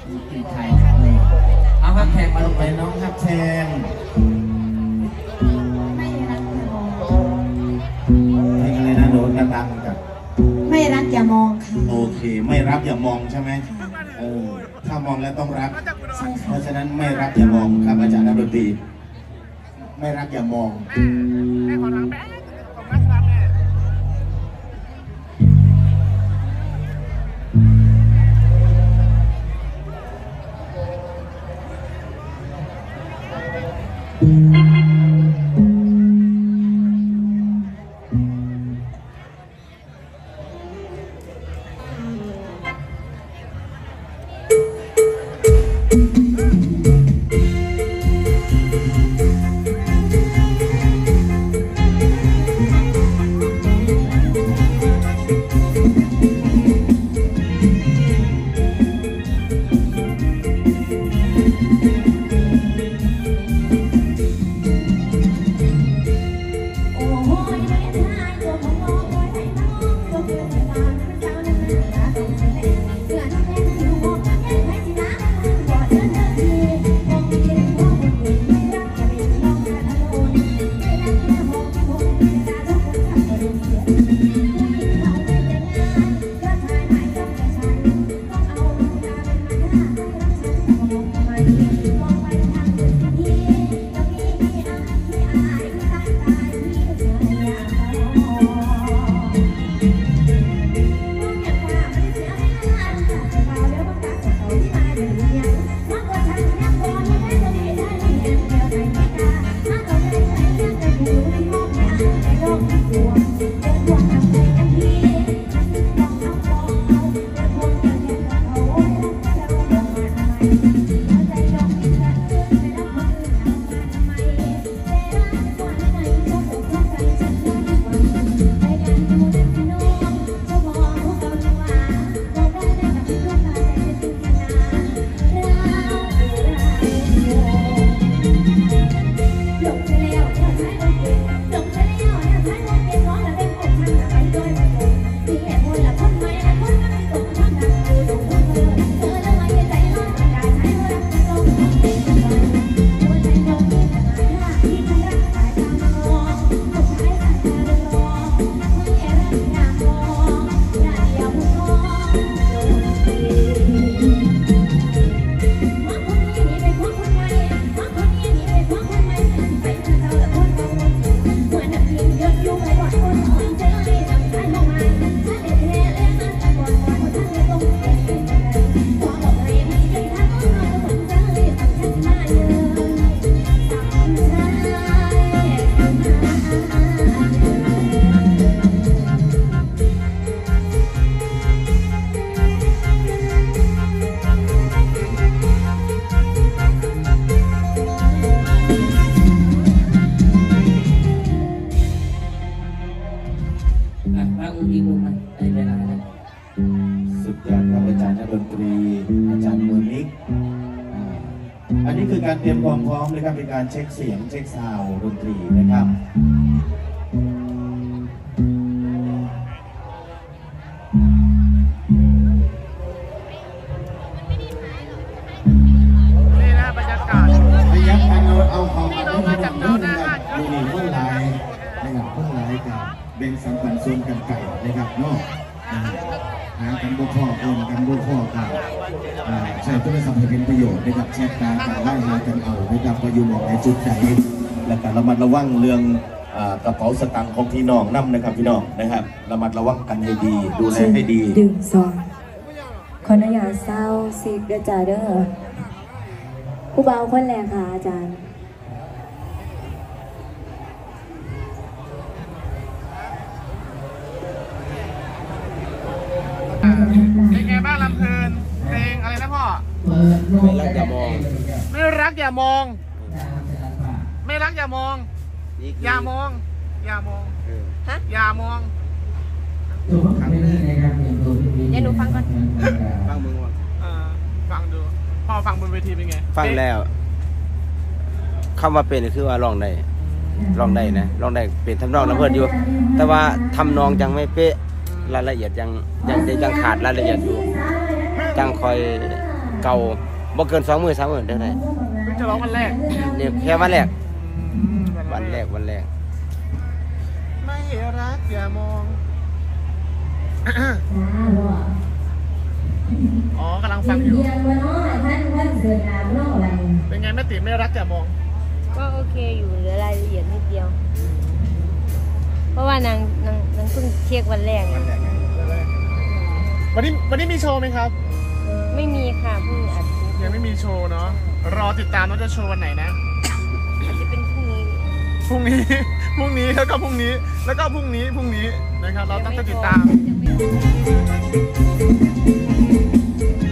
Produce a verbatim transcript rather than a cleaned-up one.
ปีไทยเอาฮักแทงมาลงไปน้องฮักแทงเพลงอะไรนะโดนดังๆกับไม่รักอย่ามองค่ะโอเคไม่รับอย่ามองใช่ไหมเออถ้ามองแล้วต้องรักใช่ค่ะเพราะฉะนั้นไม่รักอย่ามองครับอาจารย์นักดนตรีไม่รักอย่ามองแม่ขอทางแม่ผมรักครับแม่สุดยอดครับอาจารย์นักดนตรีอาจารย์มือมิกอันนี้คือการเตรียมความพร้อมนะครับเป็นการเช็คเสียงเช็คซาวด์ดนตรีนะครับนี่นะบรรยากาศบรรยากาศเราเอาของอันนี้มาจากโน้นนะครับดูนี่เพื่อนไลน์นะครับเพื่อนไลน์กับเบนสัมพันธ์ส่วนกันไก่นะครับเนาะหากันบุคคลเองกันบุคคลกันใช้โทรศัพท์ให้เป็นประโยชน์นะครับแชทการการไล่หากันเอานะครับประโยชน์ในจุดไหนและการระมัดระวังเรื่องกระเป๋าสตางค์ของพี่น้องนั่นะครับพี่น้องนะครับระมัดระวังกันให้ดีดูแลให้ดีดึงซอนขออนุญาตเศร้าสิกระจายเด้อผู้เบาคนแรกค่ะอาจารย์เป็นไงบ้างลำเพลินเพลงอะไรนะพ่อไม่รักอย่ามองไม่รักอย่ามองไม่รักอย่ามองอย่ามองอย่ามองฮะอย่ามองเดี๋ยวหนูฟังก่อนฟังมึงวะฟังดูพ่อฟังบนเวทีเป็นไงฟังแล้วคำว่าเป็นคือว่าร้องได้ร้องได้นะร้องได้เป็นทำนองน้ำเพลินอยู่แต่ว่าทำนองยังไม่เป๊ะรายละเอียดยังยังยังขาดรายละเอียดอยู่ยังคอยเก่าบ่เกินสองหมื่นสามหมื่นได้ไหมเพิ่งจะร้องวันแรกเนี่ยแค่วันแรกวันแรกวันแรกไม่รักอย่ามองอ๋อกำลังฟังอยู่เป็นไงแม่ติ๋มไม่รักอย่ามองก็โอเคอยู่เหลือรายละเอียดนิดเดียว เพราะว่านางนางนางเพิ่งเช็ควันแรกไงวันนี้วันนี้มีโชว์ไหมครับไม่มีค่ะเพิ่งอัดยังไม่มีโชว์เนาะรอติดตามว่าจะโชว์วันไหนนะอาจจะเป็นพรุ่งนี้พรุ่งนี้ พรุ่งนี้แล้วก็พรุ่งนี้ แล้วก็พรุ่งนี้พรุ่งนี้นะครับเราต้องติดตามยังไม่